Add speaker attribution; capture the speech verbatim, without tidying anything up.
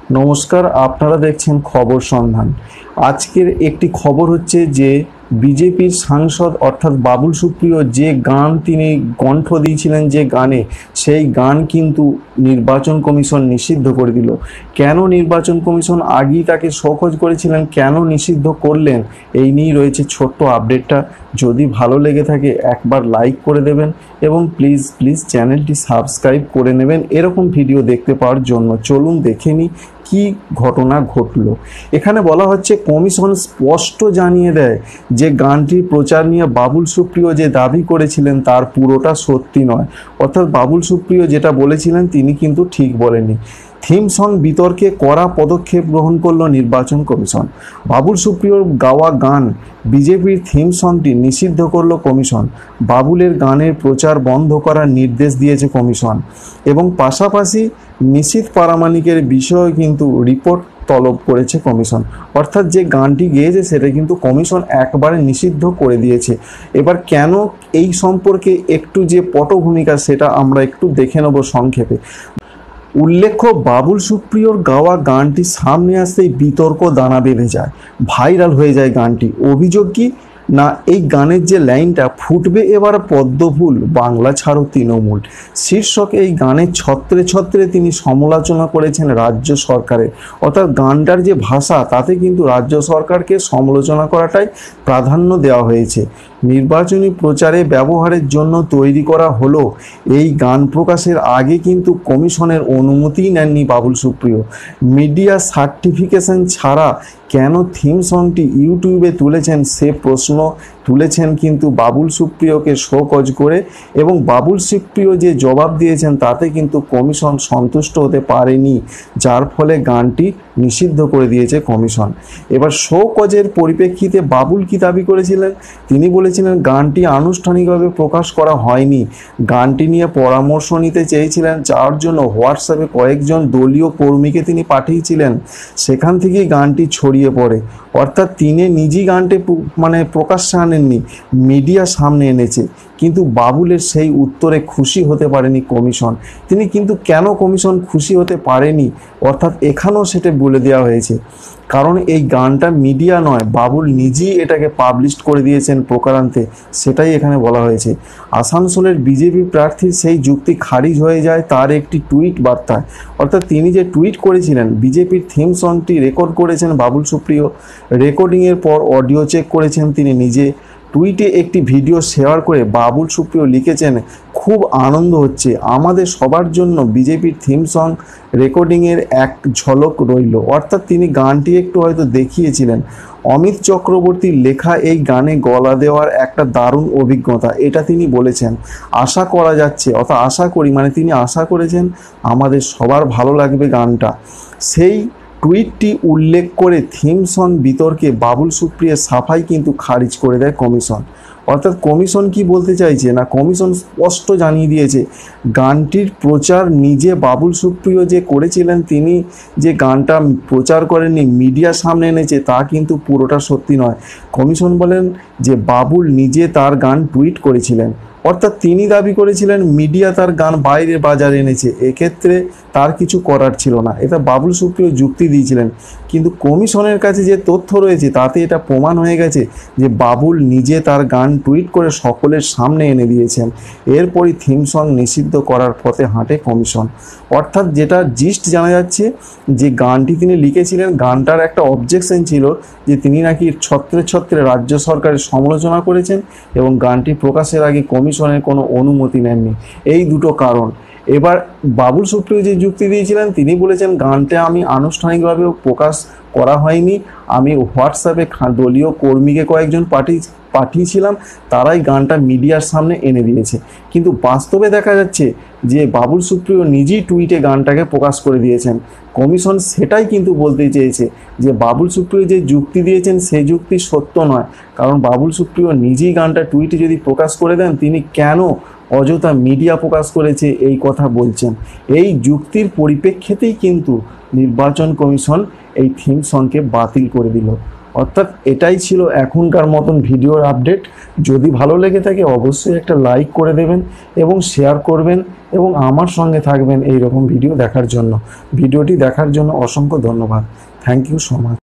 Speaker 1: नमस्कार, आपनारा देखছেন खबर सन्धान। आजकेर एकटी खबर होच्छे जे बीजेपीर सांसद अर्थात बाबुल सुप्रिय जे गान तिनि कण्ठ दिएछिलेन जे गाने सेई गान किन्तु निर्वाचन कमिशन निषिद्ध करे दिल। केन निर्वाचन कमिशन आगेई ताके शोकज करेछिलेन, केन निषिद्ध करलेन, एई निয়েই रयेछे छोट्ट आपडेटटा। यदि भालो लेगे थाके एकबार लाइक करे देबेन एबं प्लिज प्लिज चैनलटी सबस्क्राइब करे नेबेन एरकम भिडियो देखते पाওয়ার জন্য। चलुन देखे निই কি ঘটনা ঘটলো। এখানে বলা হচ্ছে কমিশন স্পষ্ট জানিয়ে দেয় যে গানটির প্রচার নিয়ে বাবুল সুপ্রিয় যে দাবি করেছিলেন তার পুরোটা সত্যি নয়। অর্থাৎ বাবুল সুপ্রিয় যেটা বলেছিলেন তিনি কিন্তু ঠিক বলেননি। থিম সং বিতর্কে কড়া পদক্ষেপ গ্রহণ করল নির্বাচন কমিশন। বাবুল সুপ্রিয়র গাওয়া গান বিজেপির থিম সংটি নিষিদ্ধ করল কমিশন। বাবুলের গানের প্রচার বন্ধ করার নির্দেশ দিয়েছে কমিশন এবং পাশাপাশি নিশীথ পারামানিকের বিষয়ে কিন্তু রিপোর্ট তলব করেছে কমিশন। অর্থাৎ যে গানটি গেয়েছে সেটা কিন্তু কমিশন একবারে নিষিদ্ধ করে দিয়েছে। এবার কেন এই সম্পর্কে একটু যে পটভূমিকা সেটা আমরা একটু দেখে নেব সংক্ষেপে। উল্লেখ্য, বাবুল সুপ্রিয়র গাওয়া গানটি সামনে আসতেই বিতর্ক দানা বেঁধে যায়, ভাইরাল হয়ে যায় গানটি। অভিযোগ কি না, এই গানের যে লাইনটা ফুটবে এবার পদ্মফুল বাংলা ছাড়ো তৃণমূল শীর্ষক এই গানের ছত্রে ছত্রে তিনি সমালোচনা করেছেন রাজ্য সরকারের। অর্থাৎ গানটার যে ভাষা তাতে কিন্তু রাজ্য সরকারকে সমালোচনা করাটাই প্রাধান্য দেওয়া হয়েছে। নির্বাচনী প্রচারে ব্যবহারের জন্য তৈরি করা হলো এই গান প্রকাশের আগে কিন্তু কমিশনের অনুমতিই নেননি বাবুল সুপ্রিয়। মিডিয়া সার্টিফিকেশন ছাড়া কেন থিম সংটি ইউটিউবে তুলেছেন সে প্রশ্ন তুলেছেন কিন্তু বাবুল সুপ্রিয়কে শোকজ করে, এবং বাবুল সুপ্রিয় যে জবাব দিয়েছেন তাতে কিন্তু কমিশন সন্তুষ্ট হতে পারেনি, যার ফলে গানটি নিষিদ্ধ করে দিয়েছে কমিশন। এবার শোকজের পরিপ্রেক্ষিতে বাবুল কি দাবি করেছিলেন, তিনি বলেছিলেন গানটি আনুষ্ঠানিকভাবে প্রকাশ করা হয়নি, গানটি নিয়ে পরামর্শ নিতে চেয়েছিলেন, যার জন্য হোয়াটসঅ্যাপে কয়েকজন দলীয় কর্মীকে তিনি পাঠিয়েছিলেন, সেখান থেকেই গানটি ছড়িয়ে পড়ে। অর্থাৎ তিনি নিজেই গানটি মানে প্রকাশ্যে আনেননি, মিডিয়া সামনে এনেছে, কিন্তু বাবুলের সেই উত্তরে খুশি হতে পারেনি কমিশন। তিনি কিন্তু কেন কমিশন খুশি হতে পারেনি অর্থাৎ এখানেও সেটা বলে দেওয়া হয়েছে, কারণ এই গানটা মিডিয়া নয়, বাবুল নিজেই এটাকে পাবলিশ করে দিয়েছেন প্রকারান্তে, সেটাই এখানে বলা হয়েছে। আসানসোলের বিজেপি প্রার্থীর সেই যুক্তি খারিজ হয়ে যায় তার একটি টুইট বার্তায়। অর্থাৎ তিনি যে টুইট করেছিলেন বিজেপির থিম সংটি রেকর্ড করেছেন বাবুল সুপ্রিয়, রেকর্ডিংয়ের পর অডিও চেক করেছেন তিনি নিজে। টুইটে একটি ভিডিও শেয়ার করে বাবুল সুপ্রিয় লিখেছেন, খুব আনন্দ হচ্ছে, আমাদের সবার জন্য বিজেপির থিম সং রেকর্ডিংয়ের এক ঝলক রইল। অর্থাৎ তিনি গানটি একটু হয়তো দেখিয়েছিলেন। অমিত চক্রবর্তীর লেখা এই গানে গলা দেওয়ার একটা দারুণ অভিজ্ঞতা, এটা তিনি বলেছেন। আশা করা যাচ্ছে, অর্থাৎ আশা করি মানে তিনি আশা করেছেন আমাদের সবার ভালো লাগবে গানটা। সেই টুইটটি উল্লেখ করে থিম সং বিতর্কে বাবুল সুপ্রিয়ের সাফাই কিন্তু খারিজ করে দেয় কমিশন। অর্থাৎ কমিশন কি বলতে চাইছে না, কমিশন স্পষ্ট জানিয়ে দিয়েছে গানটির প্রচার নিজে বাবুল সুপ্রিয় যে করেছিলেন, তিনি যে গানটা প্রচার করেননি, মিডিয়ার সামনে এনেছে, তা কিন্তু পুরোটা সত্যি নয়। কমিশন বলেন যে বাবুল নিজে তার গান টুইট করেছিলেন, অর্থাৎ তিনি দাবি করেছিলেন মিডিয়া তার গান বাইরে বাজারে এনেছে, এক্ষেত্রে তার কিছু করার ছিল না, এটা বাবুল সুপ্রিয় যুক্তি দিয়েছিলেন। কিন্তু কমিশনের কাছে যে তথ্য রয়েছে তাতে এটা প্রমাণ হয়ে গেছে যে বাবুল নিজে তার গান টুইট করে সকলের সামনে এনে দিয়েছেন। এরপরই থিম সং নিষিদ্ধ করার পথে হাঁটে কমিশন। অর্থাৎ যেটা জিস্ট জানা যাচ্ছে যে গানটি তিনি লিখেছিলেন, গানটার একটা অবজেকশন ছিল যে তিনি নাকি ছত্রে ছত্রে রাজ্য সরকারের সমালোচনা করেছেন এবং গানটি প্রকাশের আগে কমিশনের কোনো অনুমতি নেননি। এই দুটো কারণ। এবার বাবুল সুপ্রিয় যে যুক্তি দিয়েছিলেন তিনি বলেছেন গানটা আমি আনুষ্ঠানিকভাবে প্রকাশ করা হয়নি, আমি হোয়াটসঅ্যাপে দলীয় কর্মীকে কয়েকজন পাঠিয়ে পাঠিয়েছিলাম, তারাই গানটা মিডিয়ার সামনে এনে দিয়েছে। কিন্তু বাস্তবে দেখা যাচ্ছে যে বাবুল সুপ্রিয় নিজেই টুইটে গানটাকে প্রকাশ করে দিয়েছেন। কমিশন সেটাই কিন্তু বলতে চেয়েছে যে বাবুল সুপ্রিয় যে যুক্তি দিয়েছেন সেই যুক্তি সত্য নয়, কারণ বাবুল সুপ্রিয় নিজেই গানটা টুইটে যদি প্রকাশ করে দেন তিনি কেন অযথা মিডিয়া প্রকাশ করেছে এই কথা বলছেন। এই যুক্তির পরিপ্রেক্ষিতেই কিন্তু নির্বাচন কমিশন এই থিম সংকে বাতিল করে দিল। অর্থাৎ এটাই ছিল এখনকার মতন ভিডিওর আপডেট। যদি ভালো লেগে থাকে অবশ্যই একটা লাইক করে দেবেন এবং শেয়ার করবেন এবং আমার সঙ্গে থাকবেন এই রকম ভিডিও দেখার জন্য। ভিডিওটি দেখার জন্য অসংখ্য ধন্যবাদ। Thank you so much.